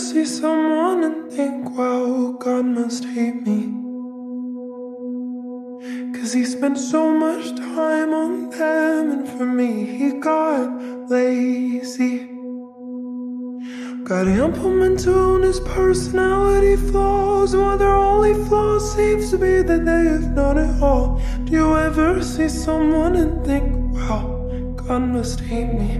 see someone and think, wow, God must hate me, 'cause he spent so much time on them, and for me he got lazy. Got implemented on his personality flaws, while their only flaw seems to be that they have done it all. Do you ever see someone and think, wow, God must hate me?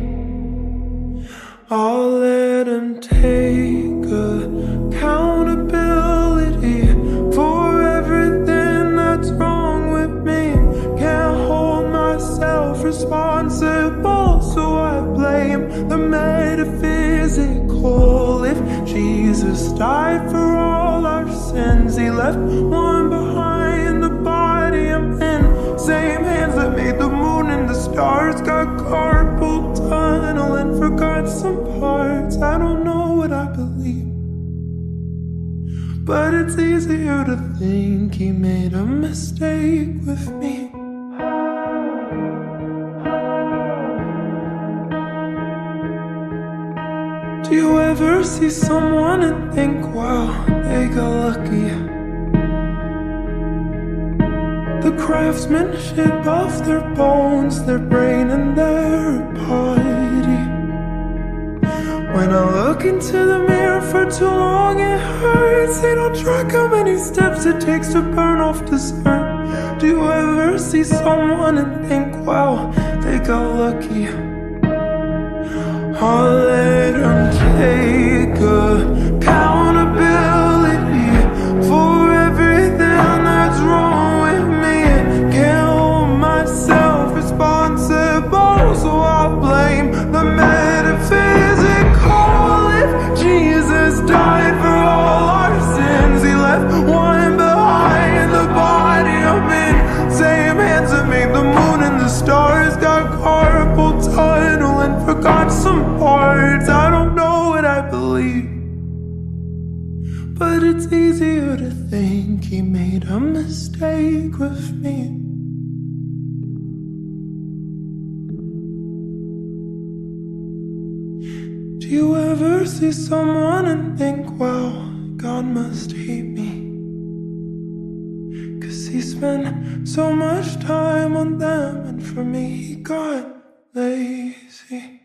I'll let him take accountability for everything that's wrong with me. Can't hold myself responsible, so I blame the metaphysical. If Jesus died for all our sins, he left one behind, the body I'm in. Same hands that made the moon and the stars got carpal tunnel and forgot some parts. I don't know what I believe, but it's easier to think he made a mistake with me. Do you ever see someone and think, wow, they got lucky? The craftsmanship of their bones, their brain and their body. When I look into the mirror for too long, it hurts. They don't track how many steps it takes to burn off dessert. Do you ever see someone and think, wow, they got lucky? I'll let them take accountability for everything that's wrong with me. Can't hold myself responsible, so I'll blame the metaphysical. If Jesus died for all our sins, he left one behind, the body I'm in. Same hands that made the moon and the stars got carpal tunnel and forgot some parts. I don't know what I believe, but it's easier to think he made a mistake with me. Do you ever see someone and think, wow, God must hate me, 'cause he spent so much time on them, and for me he got lazy.